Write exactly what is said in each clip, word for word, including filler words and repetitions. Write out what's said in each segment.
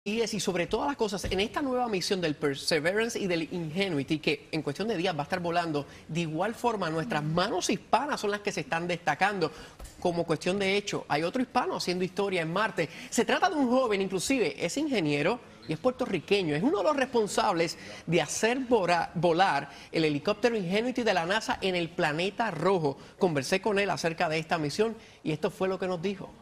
Y sobre todas las cosas, en esta nueva misión del Perseverance y del Ingenuity, que en cuestión de días va a estar volando, de igual forma nuestras manos hispanas son las que se están destacando. Como cuestión de hecho, hay otro hispano haciendo historia en Marte. Se trata de un joven, inclusive es ingeniero y es puertorriqueño. Es uno de los responsables de hacer volar el helicóptero Ingenuity de la NASA en el planeta rojo. Conversé con él acerca de esta misión y esto fue lo que nos dijo.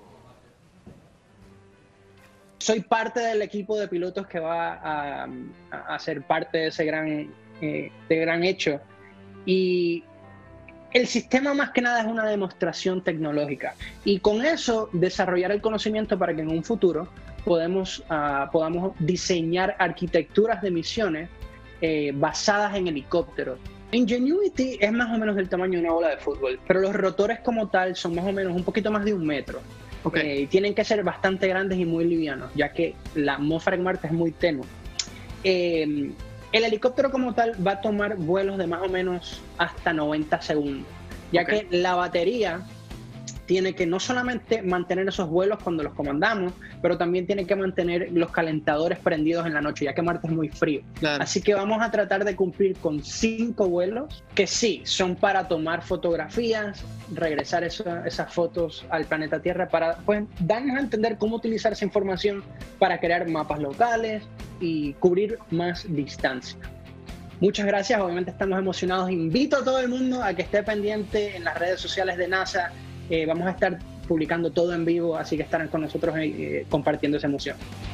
Soy parte del equipo de pilotos que va a, a, a ser parte de ese gran, eh, de gran hecho. Y el sistema más que nada es una demostración tecnológica. Y con eso desarrollar el conocimiento para que en un futuro podemos, uh, podamos diseñar arquitecturas de misiones eh, basadas en helicópteros. Ingenuity es más o menos del tamaño de una bola de fútbol, pero los rotores como tal son más o menos un poquito más de un metro. Okay. Eh, tienen que ser bastante grandes y muy livianos, ya que la atmósfera en Marte es muy tenue. Eh, el helicóptero como tal va a tomar vuelos de más o menos hasta noventa segundos, ya okay. que la batería tiene que no solamente mantener esos vuelos cuando los comandamos, pero también tiene que mantener los calentadores prendidos en la noche, ya que Marte es muy frío. Claro. Así que vamos a tratar de cumplir con cinco vuelos, que sí, son para tomar fotografías, regresar eso, esas fotos al planeta Tierra, para pues, darnos a entender cómo utilizar esa información para crear mapas locales y cubrir más distancia. Muchas gracias, obviamente estamos emocionados. Invito a todo el mundo a que esté pendiente en las redes sociales de NASA. Eh, vamos a estar publicando todo en vivo, así que estarán con nosotros eh, compartiendo esa emoción.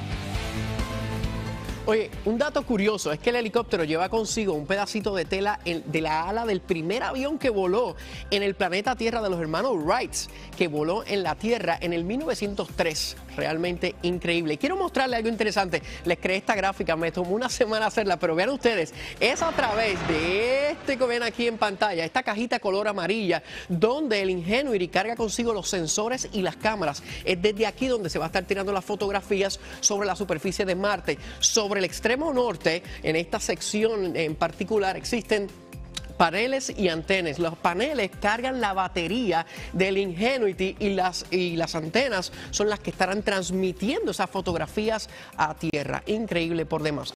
Oye, un dato curioso es que el helicóptero lleva consigo un pedacito de tela en, de la ala del primer avión que voló en el planeta Tierra de los hermanos Wright, que voló en la Tierra en el mil novecientos tres. Realmente increíble. Quiero mostrarles algo interesante. Les creé esta gráfica, me tomó una semana hacerla, pero vean ustedes, es a través de este que ven aquí en pantalla, esta cajita color amarilla, donde el Ingenuity carga consigo los sensores y las cámaras. Es desde aquí donde se va a estar tirando las fotografías sobre la superficie de Marte. Sobre el extremo norte, en esta sección en particular, existen paneles y antenas. Los paneles cargan la batería del Ingenuity y las, y las antenas son las que estarán transmitiendo esas fotografías a tierra. Increíble por demás.